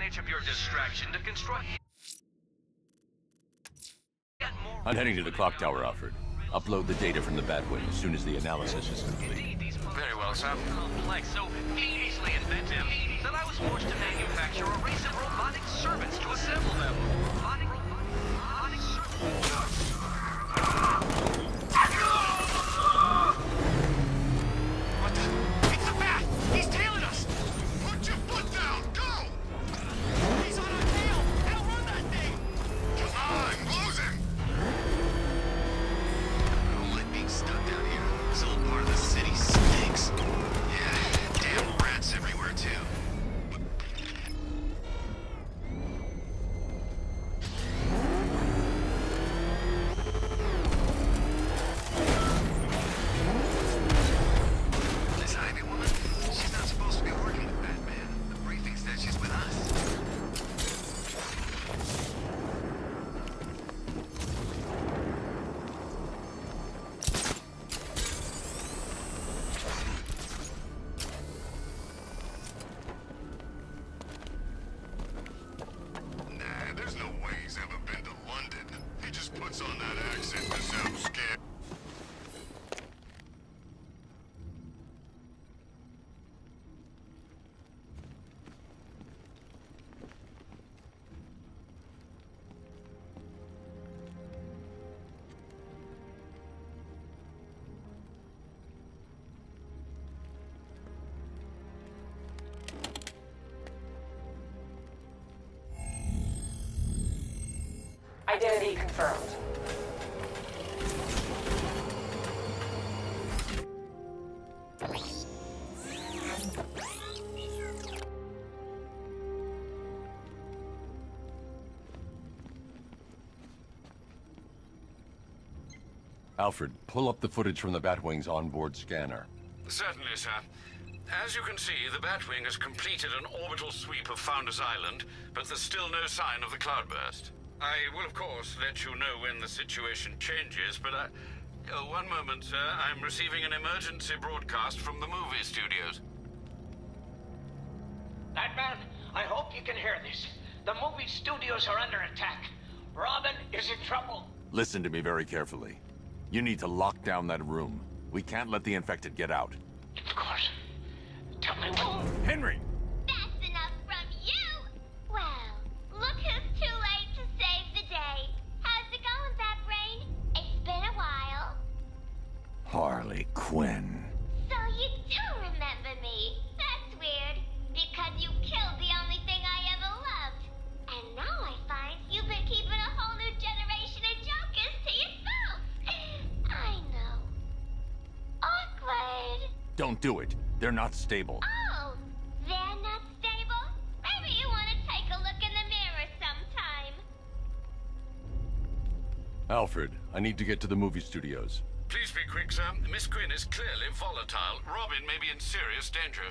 advantage of your distraction to construct... I'm heading to the clock tower, Alfred. Upload the data from the Batwing as soon as the analysis is complete. Very well, sir. Complex, so easily inventive, that I was forced to manufacture a race of robotic servants to assemble them. Robotic servants. What the? It's a bat! He's tailing us! Put your foot down! Go! He's on our tail! Outrun that thing! Come on, losing! Don't like being stuck down here. This old part of the city stinks. Yeah, damn rats everywhere, too. This Ivy woman, she's not supposed to be working with Batman. The briefing said she's with us. Nah, there's no way he's ever been to London. He just puts on that accent to sound scared. Identity confirmed. Alfred, pull up the footage from the Batwing's onboard scanner. Certainly, sir. As you can see, the Batwing has completed an orbital sweep of Founders Island, but there's still no sign of the cloudburst. I will, of course, let you know when the situation changes, but one moment, sir. I'm receiving an emergency broadcast from the movie studios. Batman, I hope you can hear this. The movie studios are under attack. Robin is in trouble. Listen to me very carefully. You need to lock down that room. We can't let the infected get out. Of course. Tell me when. Henry! That's enough from you! Well, look who's too late to save the day. How's it going, Batbrain? It's been a while. Harley Quinn. So you do remember me. That's weird, because you killed the only thing I ever loved. And now I find you've been keeping a whole new generation of jokers to yourself. I know. Awkward. Don't do it. They're not stable. Oh, they're not stable? Maybe you want to take a look in the mirror sometime. Alfred, I need to get to the movie studios. Please be quick, sir. Miss Quinn is clearly volatile. Robin may be in serious danger.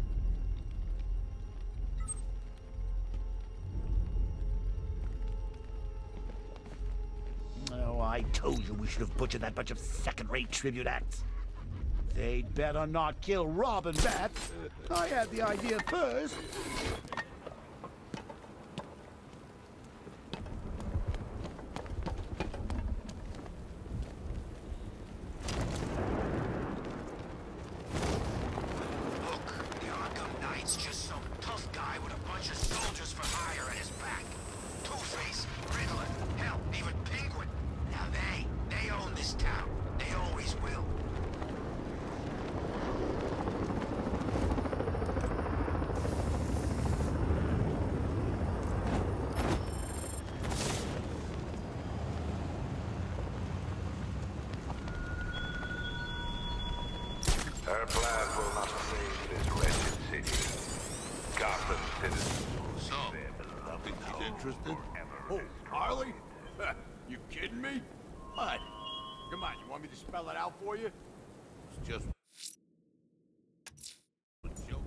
Oh, I told you we should have butchered that bunch of second-rate tribute acts. They'd better not kill Robin Bat. I had the idea first. Look, the Arkham Knight's just some tough guy with a bunch of soldiers for hire at his back. Two-Face, Riddler, hell, even Penguin. Now they own this town. They always will. Her plan will not save this wretched city. Gotham citizens will see their beloved home interested? forever Oh, destroyed. Harley? You kidding me? What? Come on, you want me to spell it out for you? It's just a joke.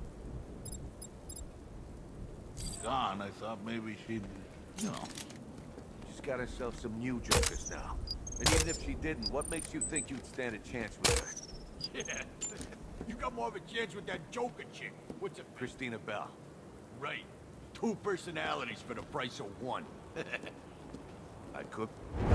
Gone, I thought maybe she'd, you know. She's got herself some new jokers now. And even if she didn't, what makes you think you'd stand a chance with her? Yeah. You got more of a chance with that Joker chick. What's it? Christina Bell. Right. 2 personalities for the price of 1. I cook.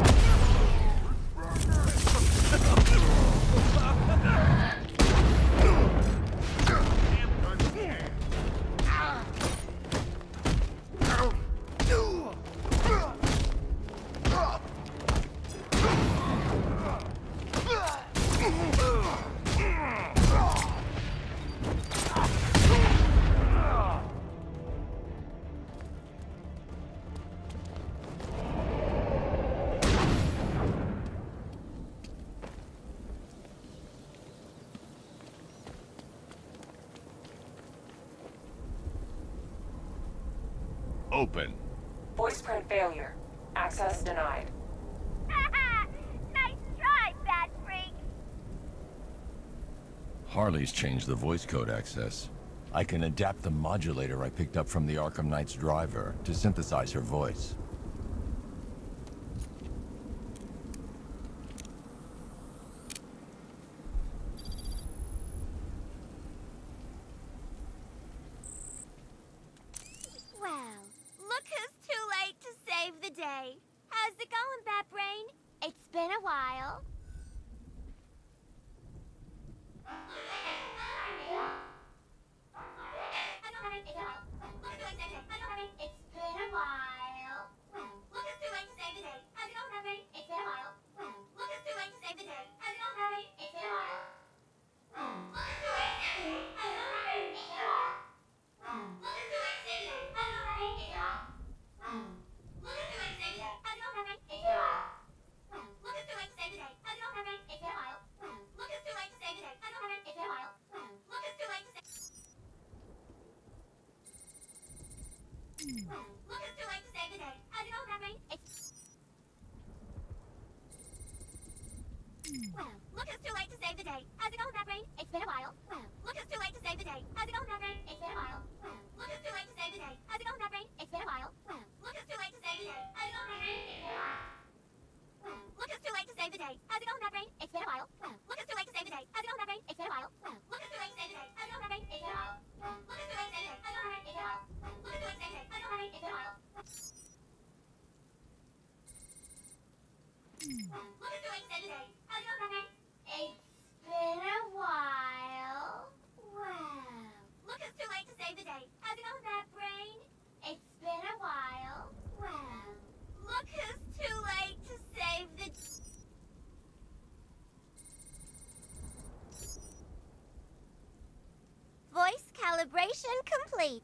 Open. Voice print failure. Access denied. Nice try, Bat Freak. Harley's changed the voice code access. I can adapt the modulator I picked up from the Arkham Knight's driver to synthesize her voice. Well, look who's too late to save the day. How's it going, Batbrain? It's been a while. It's been a while. Well, look who's too late to save the day. How's it going, Batbrain? It's been a while. Well, look who's too late to save the day. How's it going, Batbrain? It's been a while. Look who's too late to save the day. How's it going, Batbrain? It's been a while. Look who's too late to save the day. How's it going, Batbrain? It's been a while. Look who's too late to save the day. How's it going, Batbrain? It's been a while. Look who's too late to save the day. How's it going, Batbrain? It's been a while. Look who's too late to save the day. How's it going, Batbrain? It's been a while. Look who's too late to save. Look who's too late to save the day. How's it going, Batbrain? Look who's too late to save the day. How's it going, Batbrain? It's been a while. Look who's too late to save the day. How's it going, Batbrain? It's been a while. Look who's too late to save the day. How's it going, Batbrain? It's been a while. Look who's too late to save the day. How's it going, Batbrain? Look who's too late to save the day. How's it going, Batbrain? It's been a while. Look who's too late to save the day. How's it going, Batbrain? It's been a while. Look who's too late to save the day. How's it going, Batbrain? It's been a while. Look who's too late to save the day. How's it going, Batbrain? It's been a while. Look who's too late to save the day. How's it going, Batbrain? It's been a while. Look who's too late to save the day. How's it going, Batbrain? It's been a while. Wow. Look who's too late to save the day. How's it going, Batbrain? It's been a while. Wow. Look who's too late to save the... Voice calibration complete.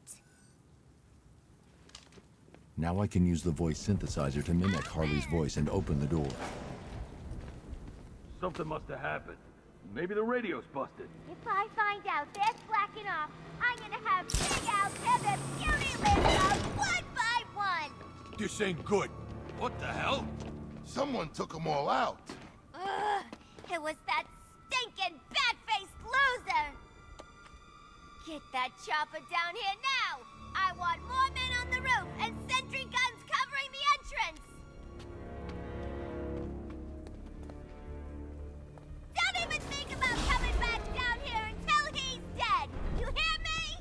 Now I can use the voice synthesizer to mimic Harley's voice and open the door. Something must have happened. Maybe the radio's busted. If I find out they're slacking off, I'm gonna have Big Al tear their beauty lids out one by one. This ain't good. What the hell? Someone took them all out. Ugh, it was that stinking bat-faced loser. Get that chopper down here now. I want more men on the roof and sentry guns covering the entrance. Don't even think about coming back down here until he's dead. You hear me?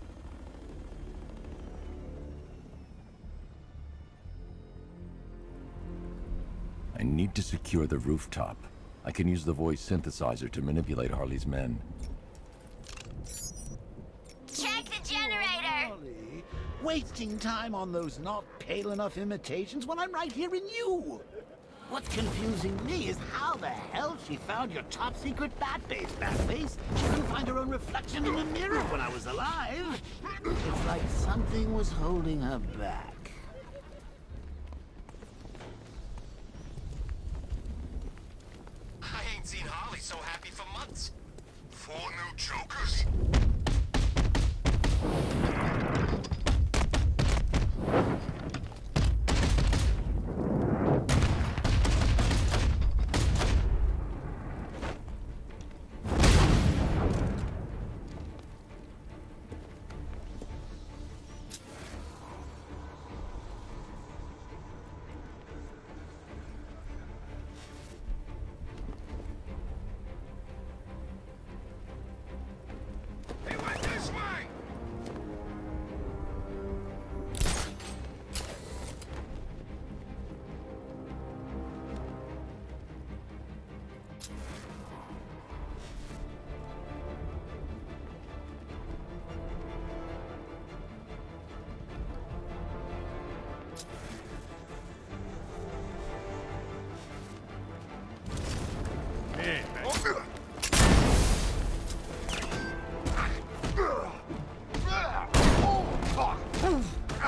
I need to secure the rooftop. I can use the voice synthesizer to manipulate Harley's men. Check the generator. Harley, wasting time on those not pale enough imitations when I'm right here in you. What's confusing me is how the hell she found your top secret Batface. Batface? She couldn't find her own reflection in the mirror when I was alive. It's like something was holding her back. I ain't seen Harley so happy for months. 4 new Jokers?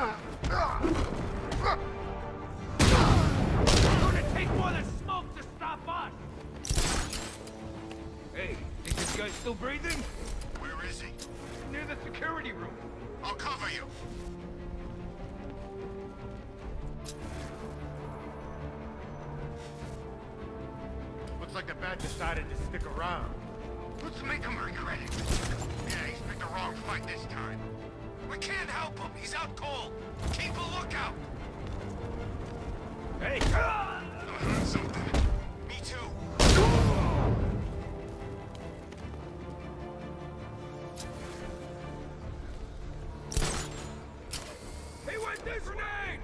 gonna take more than smoke to stop us! Hey, think this guy's still breathing? Where is he? Near the security room. I'll cover you. Looks like the bat decided to stick around. Let's make him regret it. Yeah, he's picked the wrong fight this time. We can't help him. He's out cold. Keep a lookout. Hey! I heard something. Me too. He went this grenade!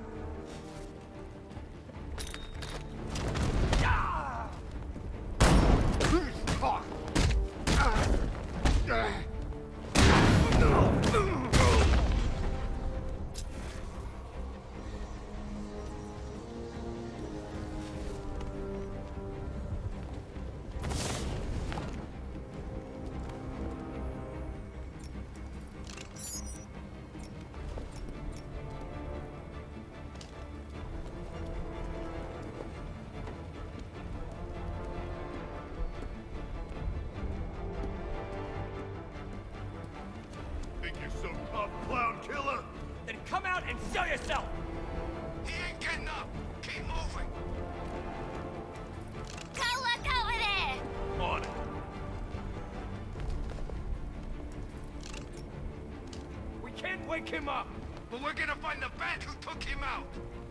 Think you're so tough, clown killer? Then come out and show yourself! He ain't getting up. Keep moving. Go look over there! On it. We can't wake him up! But we're gonna find the bat who took him out.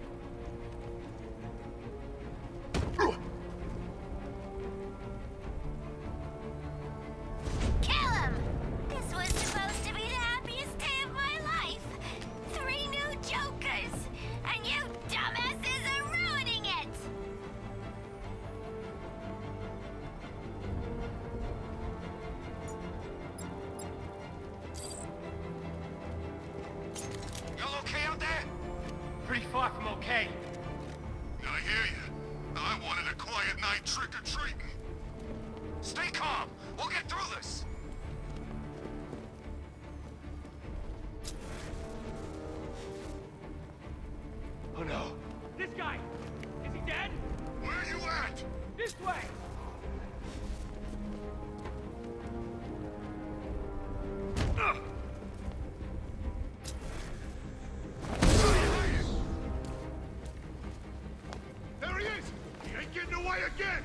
Kill him! This was supposed to be the happiest day of my life! 3 new Jokers! And you dumbasses are ruining it! Y'all okay out there? Pretty far from okay. I hear you. I wanted a quiet night trick-or-treating. Stay calm. We'll get through this. Oh no. This guy! Is he dead? Where you at? This way! There he is! He ain't getting away again!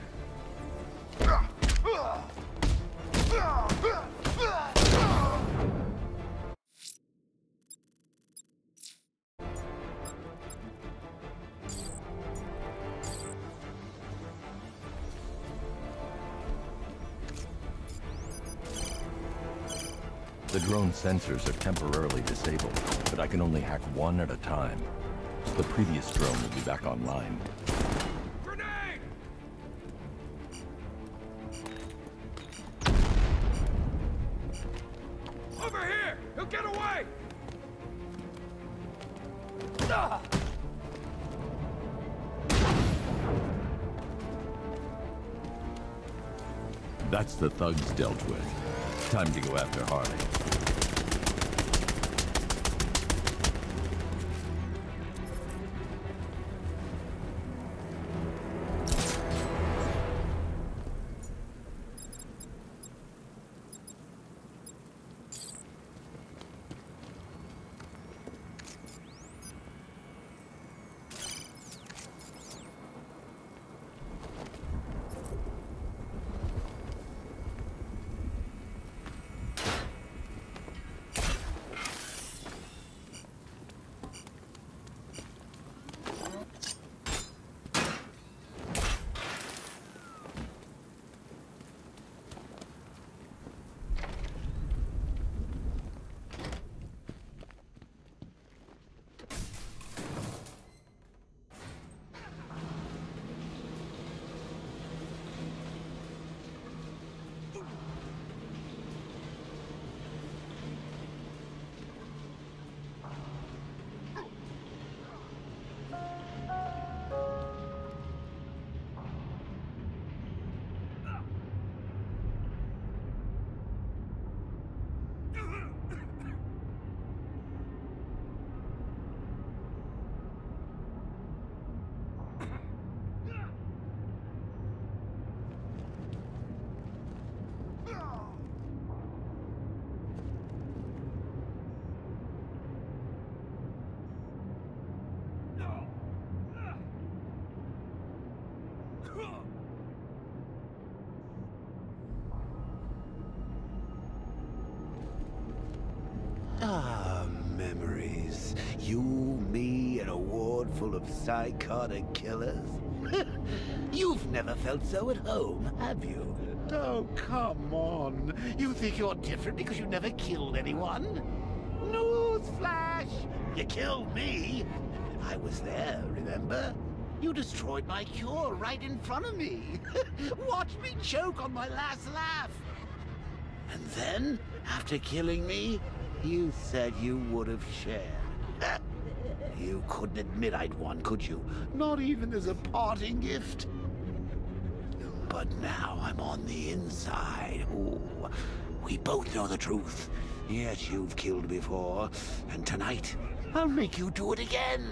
The drone sensors are temporarily disabled, but I can only hack one at a time. So the previous drone will be back online. Grenade! Over here! He'll get away! Ah! That's the thugs dealt with. Time to go after Harley. full of psychotic killers? You've never felt so at home, have you? Oh, come on. You think you're different because you never killed anyone? Newsflash! You killed me. I was there, remember? You destroyed my cure right in front of me. Watch me choke on my last laugh. And then, after killing me, you said you would have shared. You couldn't admit I'd won, could you? Not even as a parting gift. But now I'm on the inside. Ooh, we both know the truth. Yes, you've killed before. And tonight, I'll make you do it again.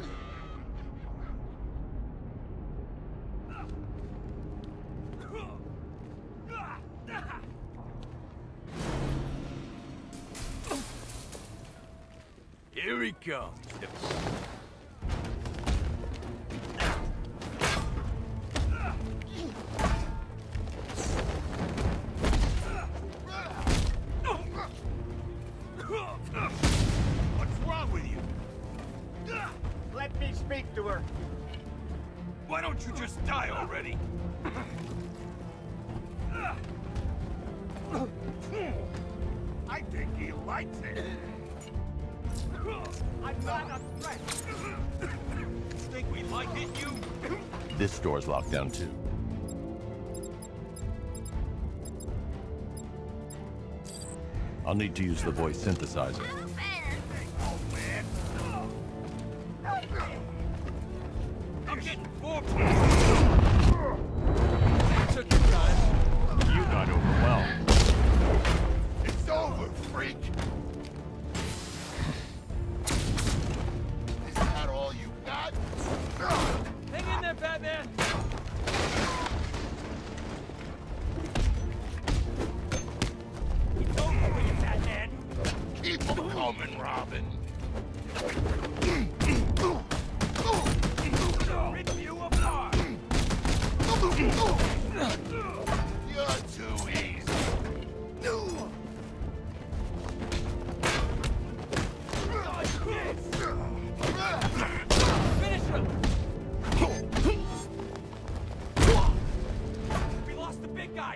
Here he comes. What's wrong with you? Let me speak to her. Why don't you just die already? I think he likes it. I'm not a threat. Think we might hit you? This door's locked down too. I'll need to use the voice synthesizer. Oh, man. I'm getting four. Took your time. You got overwhelmed. It's over, freak. Is that all you got? Hang in there, Batman. It's over for you, Batman. Keep them coming, Robin. Rip you apart. You're too easy. Finish him. We lost the big guy.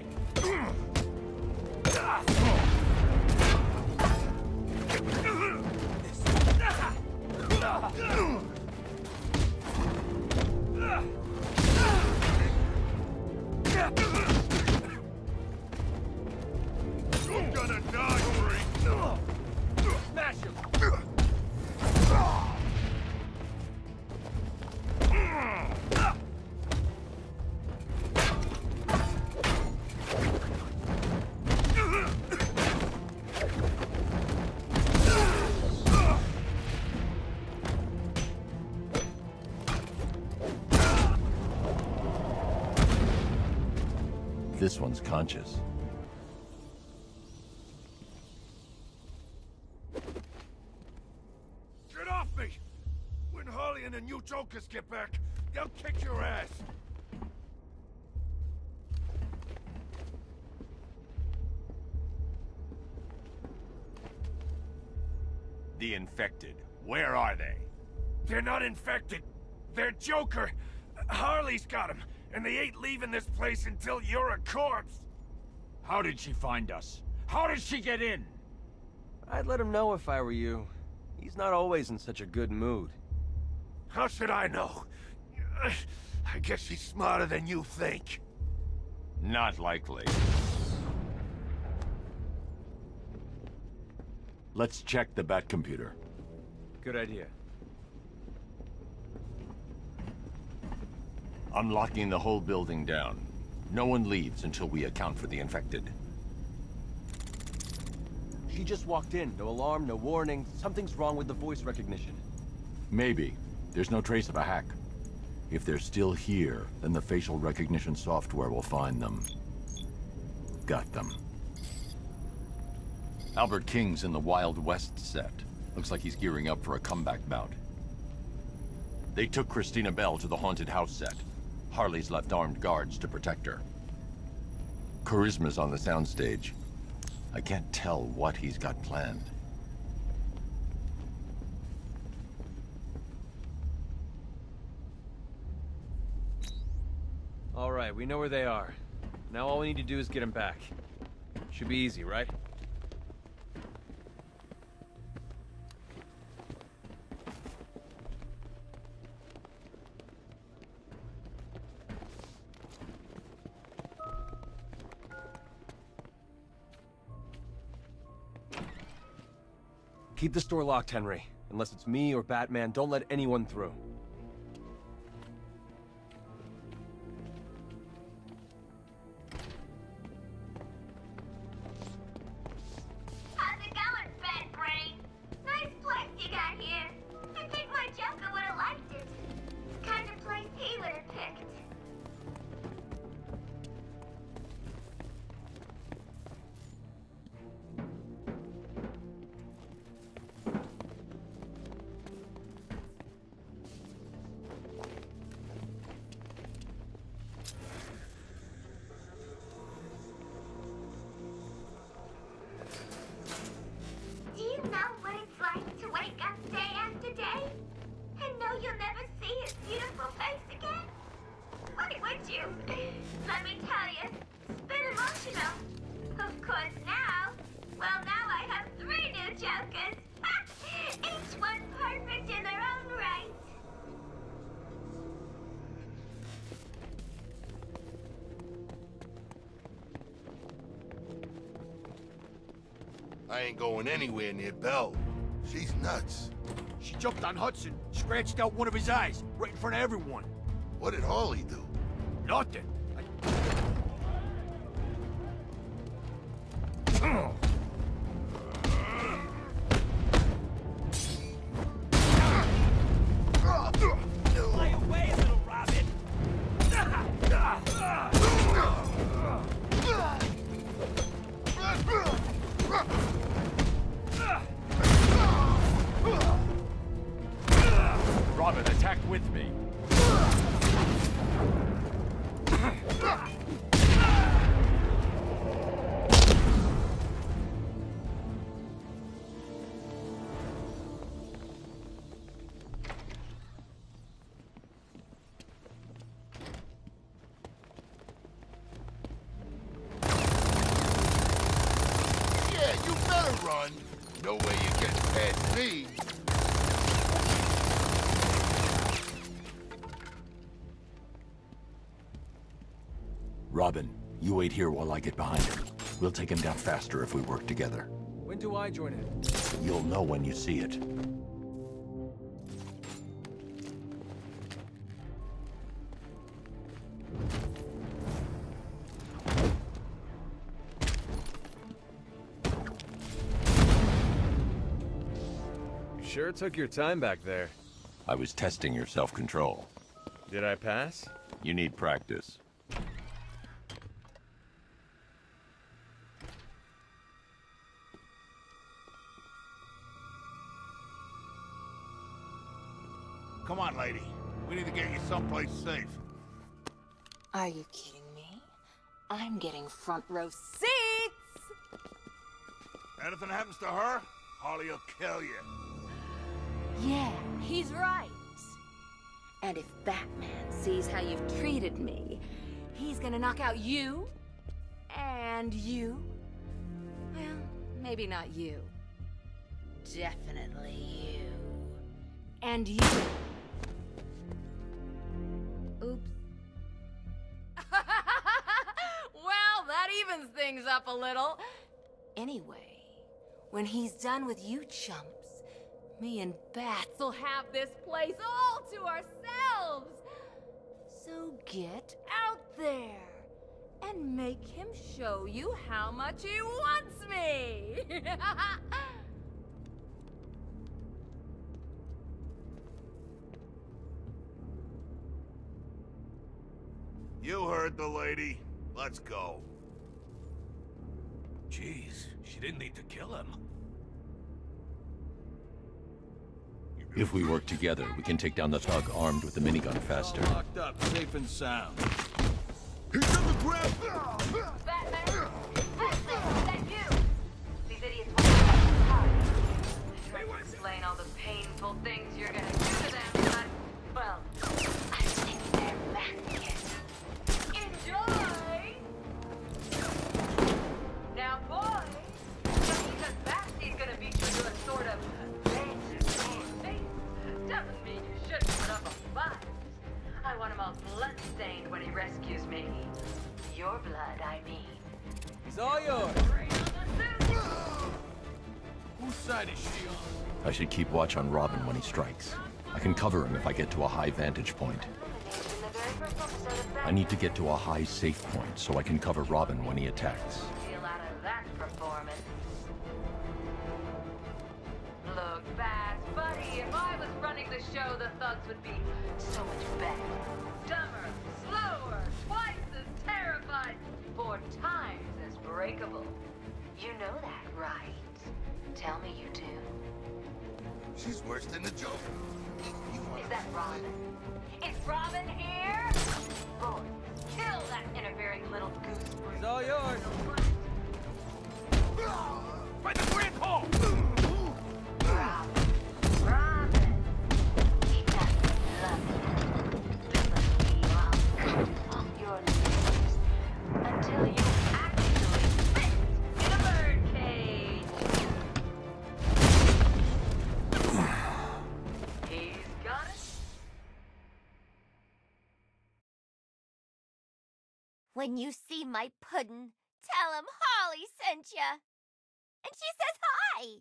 You're gonna die, freak. Smash him. This one's conscious. Get off me! When Harley and the new Jokers get back, they'll kick your ass. The infected. Where are they? They're not infected. They're Joker. Harley's got him, and they ain't leaving this place until you're a corpse. How did she find us? How did she get in? I'd let him know if I were you. He's not always in such a good mood. How should I know? I guess she's smarter than you think. Not likely. Let's check the Bat computer. Good idea. I'm locking the whole building down. No one leaves until we account for the infected. She just walked in. No alarm, no warning. Something's wrong with the voice recognition. Maybe. There's no trace of a hack. If they're still here, then the facial recognition software will find them. Got them. Albert King's in the Wild West set. Looks like he's gearing up for a comeback bout. They took Christina Bell to the haunted house set. Harley's left armed guards to protect her. Charisma's on the soundstage. I can't tell what he's got planned. Alright, we know where they are. Now all we need to do is get them back. Should be easy, right? Keep the store locked, Henry. Unless it's me or Batman, don't let anyone through. How's it going, Bad Brain? Nice place you got here. I think my Joker would have liked it. Kind of place he would have picked. Do you know what it's like to wake up day after day and know you'll never see his beautiful face again? Would you? Let me tell you, it's been emotional. Of course now, well now I have 3 new Jokers. Each one perfect in their own right. I ain't going anywhere near Belle. She's nuts. She jumped on Hudson, scratched out one of his eyes, right in front of everyone. What did Harley do? Nothing. Fly away, little Robin! Robin, attack with me. Yeah, you better run. No way you get past me. Robin, you wait here while I get behind him. We'll take him down faster if we work together. When do I join in? You'll know when you see it. Sure took your time back there. I was testing your self-control. Did I pass? You need practice. Come on, lady. We need to get you someplace safe. Are you kidding me? I'm getting front row seats! Anything happens to her, Harley will kill you. Yeah, he's right. And if Batman sees how you've treated me, he's gonna knock out you, and you. Well, maybe not you. Definitely you. And you. Oops. Well, that evens things up a little. Anyway, when he's done with you chumps, me and Bats will have this place all to ourselves. So get out there and make him show you how much he wants me. You heard the lady. Let's go. Jeez, she didn't need to kill him. If we work together, we can take down the thug armed with the minigun faster. Locked up, safe and sound. He's on the ground! Batman? Batman, is that you? These idiots want to hard. Try to explain all the painful things you're gonna do to them, but, well, I think they're back yet. Enjoy doesn't mean you shouldn't put up a fight. I want him all blood-stained when he rescues me. Your blood, I mean. It's all yours. Whose side is she on? I should keep watch on Robin when he strikes. I can cover him if I get to a high vantage point. I need to get to a high safe point so I can cover Robin when he attacks. Feel out of that performance. Look, Bats, buddy, if I was running the show, the thugs would be so much better. Dumber, slower, twice as terrified, 4 times as breakable. You know that, right? Tell me you do. She's worse than the Joker. Is that Robin? Is Robin here? Boy, kill that interfering little goose. It's all yours. By the grand hall! Robin. He doesn't love you. Listen, I'll cut off your limbs until you actually fit in a birdcage. He's got it. When you see my puddin', tell him Harley sent ya. And she says hi.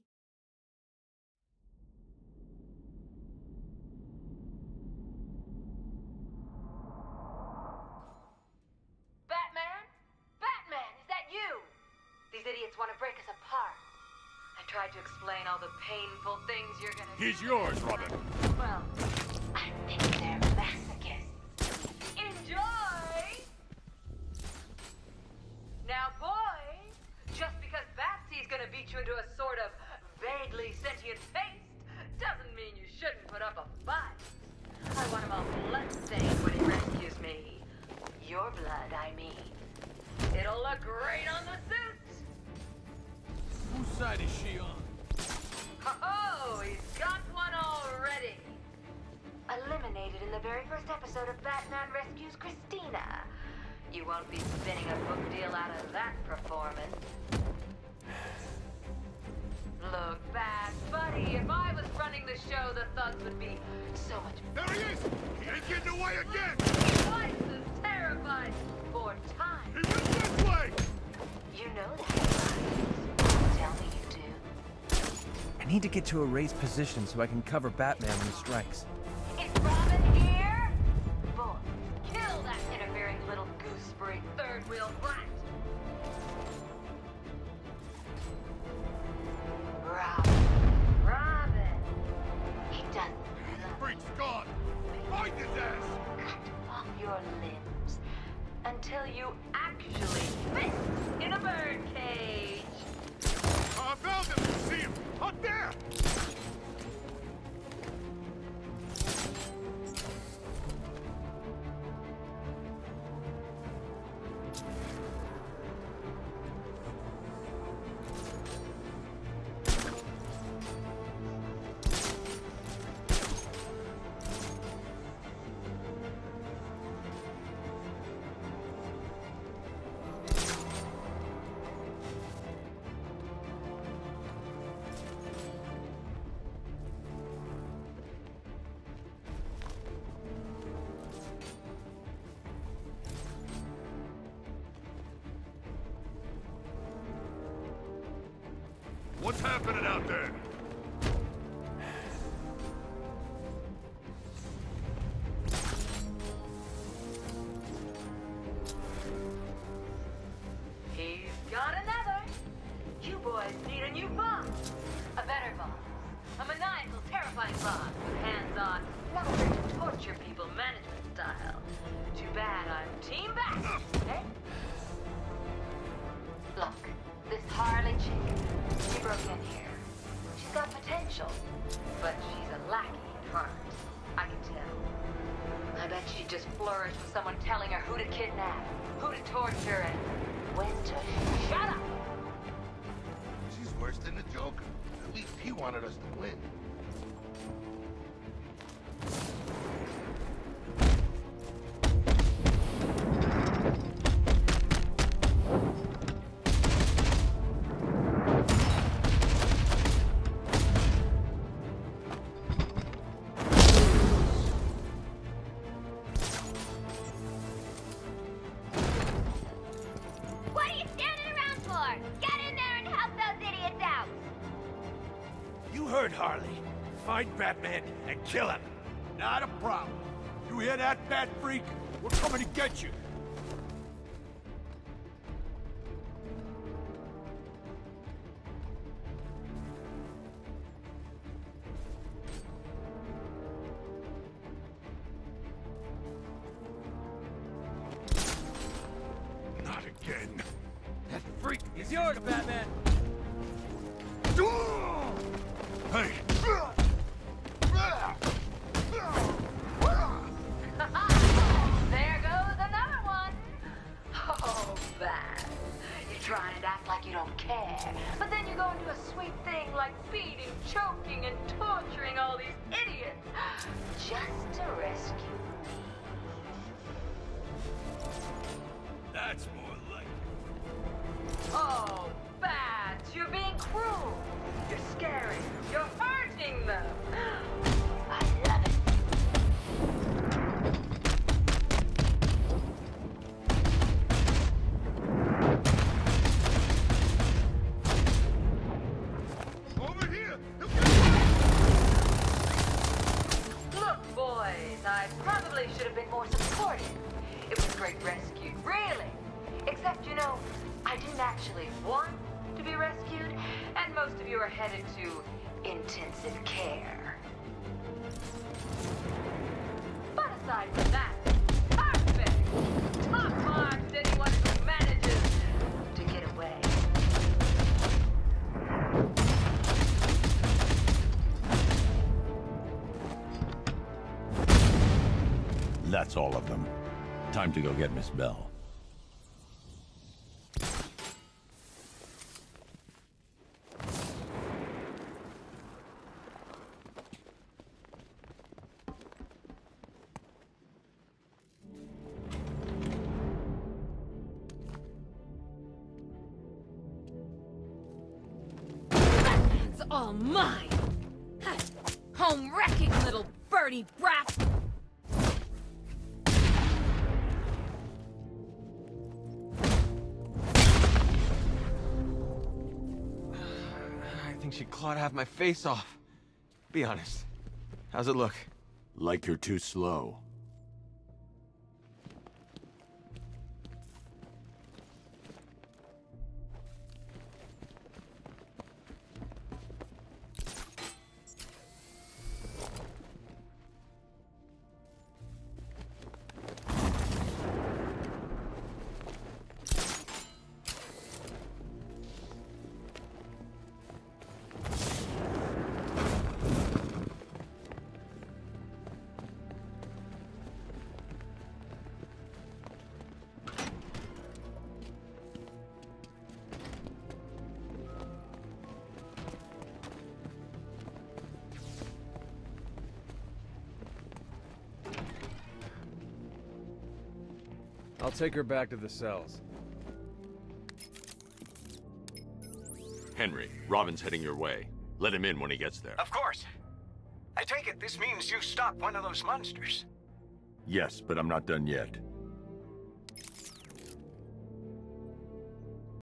Batman? Batman, is that you? These idiots want to break us apart. I tried to explain all the painful things you're gonna He's do. yours, Robin. Well, I think they're masochists. Enjoy! Now, boys, just because Batsy's gonna beat you into a sort of vaguely sentient paste doesn't mean you shouldn't put up a fight. I want him all blood-stained when he rescues me. Your blood, I mean. It'll look great on the suit. Whose side is she on? Oh, he's got one already. Eliminated in the very first episode of Batman Rescues Christina. You won't be spinning a book deal out of that performance. Look, Bat, buddy, if I was running the show, the thugs would be so much There he is! He ain't getting away again! twice as terrified 4 times. He went this way! You know that, right? Tell me you do. I need to get to a raised position so I can cover Batman when he strikes. Is Robin here? Boy, kill that interfering little gooseberry third-wheel brat. Robin. He doesn't love Freak's gone! Find his ass! Cut off your limbs until you actually fit in a birdcage. I found him! See him! Up there! What's happening out there? He's got another. You boys need a new boss. A better boss. A maniacal, terrifying boss with hands-on, not afraid to torture people management style. Too bad I'm Team Bat, eh? Look, this Harley chick, she broke in here. She's got potential, but she's a lackey in heart. I can tell. I bet she'd just flourish with someone telling her who to kidnap, who to torture, and when to shut up. She's worse than the Joker. At least he wanted us to win. Find Batman and kill him. Not a problem. You hear that, Bat Freak? We're coming to get you. Not again. That freak He's yours, Batman! Hey! There goes another one. Oh, Bat. You're trying to act like you don't care, but then you go and do a sweet thing like beating, choking, and torturing all these idiots just to rescue me. That's more like it. Oh, Bat, you're being cruel. You're scaring them. You're hurting them. I love it. over here! Look, boys, I probably should have been more supportive. It was a great rescue, really. Except, you know, I didn't actually want to be rescued, and most of you are headed to intensive care. But aside from that, perfect! Top marks to anyone who manages to get away. That's all of them. Time to go get Miss Bell. It's all mine! Home-wrecking little birdie brat! I think she clawed half my face off. Be honest. How's it look? Like you're too slow. I'll take her back to the cells. Henry, Robin's heading your way. Let him in when he gets there. Of course. I take it this means you stopped one of those monsters. Yes, but I'm not done yet.